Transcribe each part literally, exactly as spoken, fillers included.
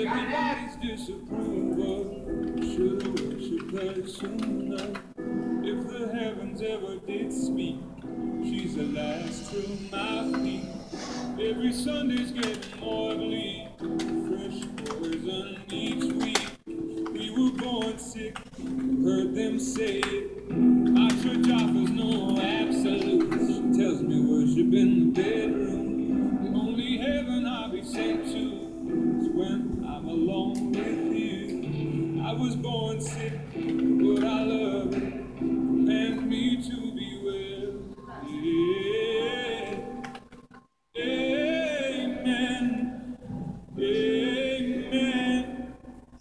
Everybody's disapproval. Should've worshipped her sooner. If the heavens ever did speak, she's the last to my feet. Every Sunday's getting more bleak. Fresh poison each week. We were born sick, heard them say it. My church offers no absolutes. She tells me worship in the bedroom. The only heaven I'll be sent to is when I'm alone with you. I was born sick, but I love it. Command me to be well. Yeah. Amen. Amen.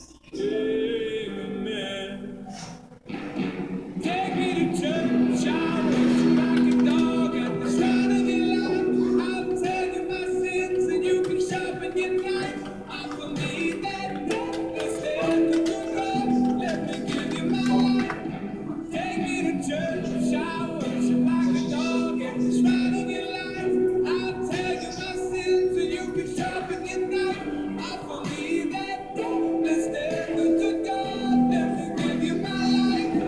Amen. Take me to church, I'll worship like a dog at the shrine of your life. I'll tell you my sins and you can sharpen your knife. Offer me that death instead of the cross. Let me give you my life. Take me to church, I'll worship like a dog at the shrine of your life. I'll tell you my sins and you can sharpen your knife. Offer me that death instead of the God. Let me give you my life.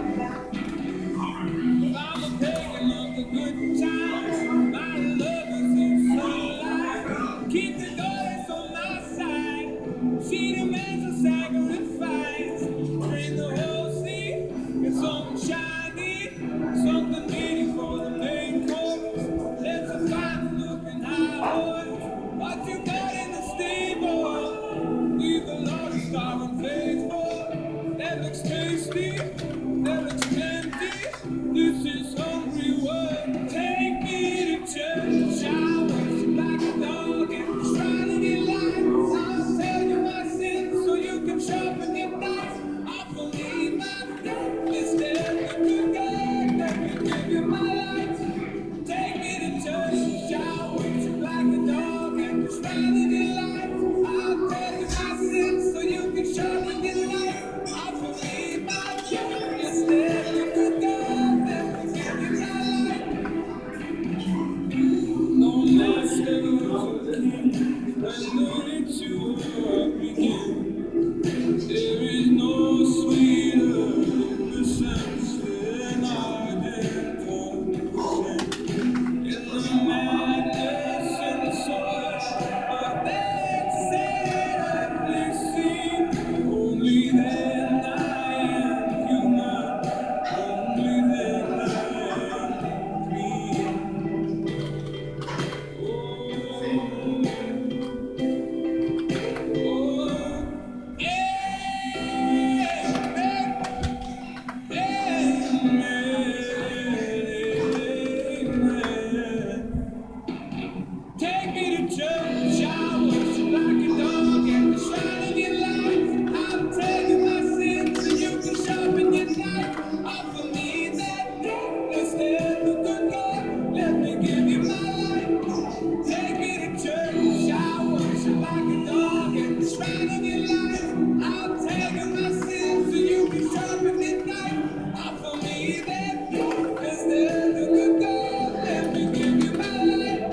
I'm a pagan of the good times. My love is in sunlight. Keep the goddess on my side. She demands a sacrifice. Drain the whole sea. Get something shiny. Something needy for the main course. Let's a fine looking high horse. What you got in the stable? Leave the Lord starving faithful. That looks tasty. That looks plenty. This is hungry work. Take me to church. I worship like a dog and try to get life. I'll tell you my sins so you can sharpen your knife. Offer me my death instead of the God. Let me give you my life. Take me to church. I worship like a dog and try to get life. I'll tell you my sins so you can sharpen your knife. Offer me my death instead of the God. Let me give you my life. No master or king, when the ritual begins, there is no sweeter innocence than ardent consent. In the madness and the soil of that sadly scene, only then I am human, only then I am clean. Oh, oh, take me to church, I worship like a dog at the shrine of your life. I'll tell you my sins and you can sharpen your knife. Offer me that death instead of the God. Let me give you my life. Take me to church, I worship like a dog at the shrine of your life. I'll tell you my sins so you can sharpen your knife. Offer me that death instead of the God. Let me give you my life.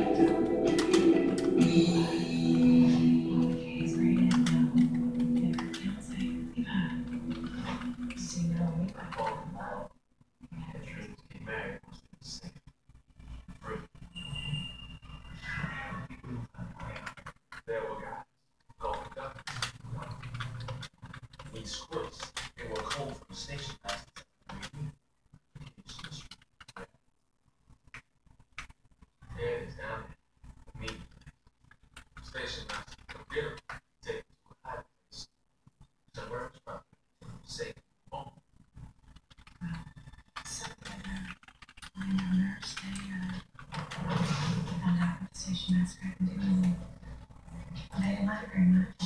There were guys going up. We squirts. They were cold from the station master. There it is down there. Me. Station master. Come get him. Take him to a high place. Somewhere else probably. Safe. Home. I know nurse, they uh, found out what the station master had been doing. They didn't like it very much.